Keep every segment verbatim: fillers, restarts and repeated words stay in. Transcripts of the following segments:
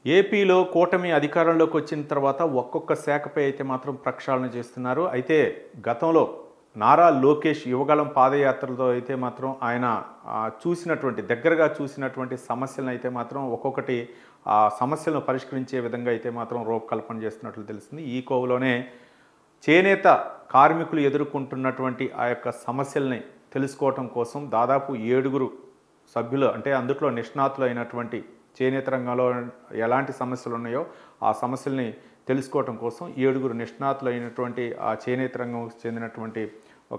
ఏపీలో కూటమి అధికారంలోకి వచ్చిన తర్వాత ఒక్కొక్క శాఖపై అయితే మాత్రం ప్రక్షాళన చేస్తున్నారు. అయితే గతంలో నారా లోకేష్ యువగళం పాదయాత్రలో అయితే మాత్రం ఆయన చూసినటువంటి దగ్గరగా చూసినటువంటి సమస్యలను అయితే మాత్రం ఒక్కొక్కటి ఆ సమస్యలను పరిష్కరించే విధంగా అయితే మాత్రం రూపకల్పన చేస్తున్నట్లు తెలుస్తుంది. ఈ కోవలోనే చేనేత కార్మికులు ఎదుర్కొంటున్నటువంటి ఆ యొక్క సమస్యల్ని తెలుసుకోవటం కోసం దాదాపు ఏడుగురు సభ్యులు, అంటే అందులో నిష్ణాతులు అయినటువంటి చేనేత రంగంలో ఎలాంటి సమస్యలు ఉన్నాయో ఆ సమస్యల్ని తెలుసుకోవటం కోసం ఏడుగురు నిష్ణాతులు అయినటువంటి ఆ చేనేత రంగంకి చెందినటువంటి ఒక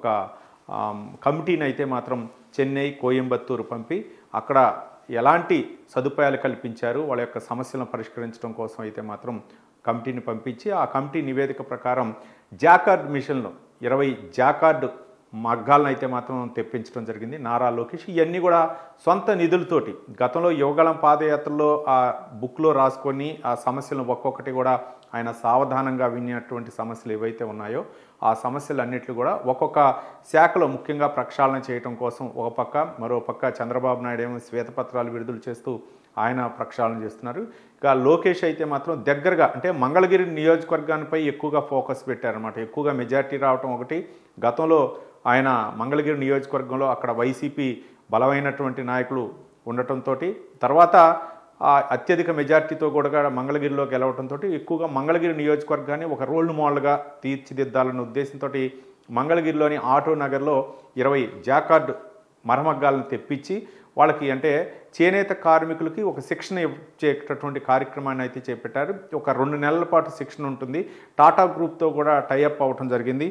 కమిటీని అయితే మాత్రం చెన్నై, కోయంబత్తూరు పంపి అక్కడ ఎలాంటి సదుపాయాలు కల్పించారు, వాళ్ళ యొక్క సమస్యలను పరిష్కరించడం కోసం అయితే మాత్రం కమిటీని పంపించి ఆ కమిటీ నివేదిక ప్రకారం జాకార్డ్ మిషన్లు ఇరవై జాకార్డ్ మగ్గాలను అయితే మాత్రం తెప్పించడం జరిగింది నారా లోకేష్. ఇవన్నీ కూడా సొంత నిధులతోటి గతంలో యువగళం పాదయాత్రలో ఆ బుక్లో రాసుకొని ఆ సమస్యలను ఒక్కొక్కటి కూడా ఆయన సావధానంగా విన్నటువంటి సమస్యలు ఏవైతే ఉన్నాయో ఆ సమస్యలు అన్నిట్లు కూడా ఒక్కొక్క శాఖలో ముఖ్యంగా ప్రక్షాళన చేయడం కోసం ఒక పక్క, మరో పక్క చంద్రబాబు నాయుడు ఏమో శ్వేతపత్రాలు విడుదల చేస్తూ ఆయన ప్రక్షాళన చేస్తున్నారు. ఇక లోకేష్ అయితే మాత్రం దగ్గరగా, అంటే మంగళగిరి నియోజకవర్గానిపై ఎక్కువగా ఫోకస్ పెట్టారన్నమాట. ఎక్కువగా మెజార్టీ రావటం ఒకటి. గతంలో ఆయన మంగళగిరి నియోజకవర్గంలో అక్కడ వైసీపీ బలమైనటువంటి నాయకులు ఉండటంతో తర్వాత అత్యధిక మెజార్టీతో కూడా మంగళగిరిలో గెలవడంతో ఎక్కువగా మంగళగిరి నియోజకవర్గాన్ని ఒక రోల్ మోడల్గా తీర్చిదిద్దాలన్న ఉద్దేశంతో మంగళగిరిలోని ఆటో నగర్లో ఇరవై జాకార్డ్ మరమగ్గాలను తెప్పించి వాళ్ళకి, అంటే చేనేత కార్మికులకి ఒక శిక్షణ ఇచ్చేటటువంటి కార్యక్రమాన్ని అయితే చేపట్టారు. ఒక రెండు నెలల పాటు శిక్షణ ఉంటుంది. టాటా గ్రూప్తో కూడా టైఅప్ అవ్వటం జరిగింది.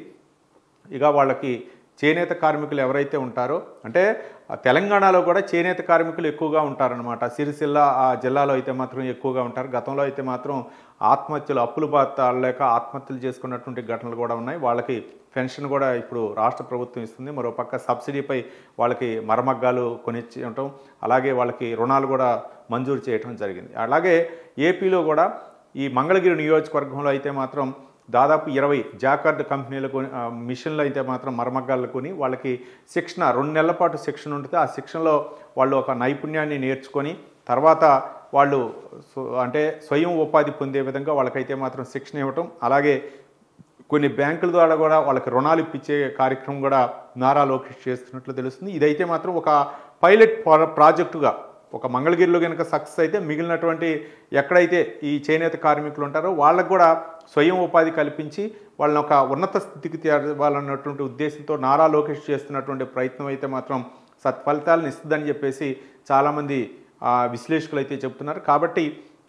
ఇక వాళ్ళకి చేనేత కార్మికులు ఎవరైతే ఉంటారో, అంటే తెలంగాణలో కూడా చేనేత కార్మికులు ఎక్కువగా ఉంటారనమాట. సిరిసిల్ల ఆ జిల్లాలో అయితే మాత్రం ఎక్కువగా ఉంటారు. గతంలో అయితే మాత్రం ఆత్మహత్యలు, అప్పులు బాధలేక ఆత్మహత్యలు చేసుకున్నటువంటి ఘటనలు కూడా ఉన్నాయి. వాళ్ళకి పెన్షన్ కూడా ఇప్పుడు రాష్ట్ర ప్రభుత్వం ఇస్తుంది. మరోపక్క సబ్సిడీపై వాళ్ళకి మరమగ్గాలు కొనిచ్చడం, అలాగే వాళ్ళకి రుణాలు కూడా మంజూరు చేయడం జరిగింది. అలాగే ఏపీలో కూడా ఈ మంగళగిరి నియోజకవర్గంలో అయితే మాత్రం దాదాపు ఇరవై జాకార్డ్ కంపెనీలు కొని మిషన్లు అయితే మాత్రం మరమగ్గాలు కొని వాళ్ళకి శిక్షణ, రెండు నెలల పాటు శిక్షణ ఉంటుంది. ఆ శిక్షణలో వాళ్ళు ఒక నైపుణ్యాన్ని నేర్చుకొని తర్వాత వాళ్ళు అంటే స్వయం ఉపాధి పొందే విధంగా వాళ్ళకైతే మాత్రం శిక్షణ ఇవ్వటం, అలాగే కొన్ని బ్యాంకుల ద్వారా కూడా వాళ్ళకి రుణాలు ఇప్పించే కార్యక్రమం కూడా నారా లోకేష్ చేస్తున్నట్లు తెలుస్తుంది. ఇదైతే మాత్రం ఒక పైలట్ ప్రాజెక్టుగా ఒక మంగళగిరిలో కనుక సక్సెస్ అయితే మిగిలినటువంటి ఎక్కడైతే ఈ చేనేత కార్మికులు ఉంటారో వాళ్ళకు కూడా స్వయం ఉపాధి కల్పించి వాళ్ళని ఒక ఉన్నత స్థితికి తేవాలన్నటువంటి ఉద్దేశంతో నారా లోకేష్ చేస్తున్నటువంటి ప్రయత్నం అయితే మాత్రం సత్ఫలితాలను ఇస్తుందని చెప్పేసి చాలామంది విశ్లేషకులు అయితే చెప్తున్నారు. కాబట్టి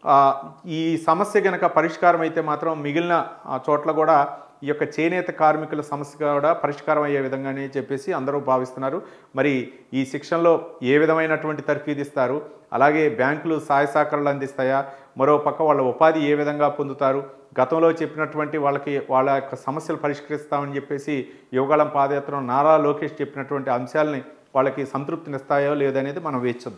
ఈ సమస్య కనుక పరిష్కారం అయితే మాత్రం మిగిలిన చోట్ల కూడా ఈ యొక్క చేనేత కార్మికుల సమస్య కూడా పరిష్కారం అయ్యే విధంగానే చెప్పేసి అందరూ భావిస్తున్నారు. మరి ఈ శిక్షణలో ఏ విధమైనటువంటి తర్ఫీదు ఇస్తారు, అలాగే బ్యాంకులు సహాయ సహకారాలు అందిస్తాయా, మరో పక్క వాళ్ళ ఉపాధి ఏ విధంగా పొందుతారు, గతంలో చెప్పినటువంటి వాళ్ళకి వాళ్ళ యొక్క సమస్యలు పరిష్కరిస్తామని చెప్పేసి యువగళం పాదయాత్రలో నారా లోకేష్ చెప్పినటువంటి అంశాలని వాళ్ళకి సంతృప్తినిస్తాయో లేదనేది మనం వేచి